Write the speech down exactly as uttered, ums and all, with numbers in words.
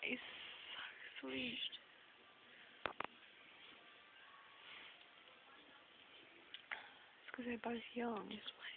He's so sweet. It's because they're both young.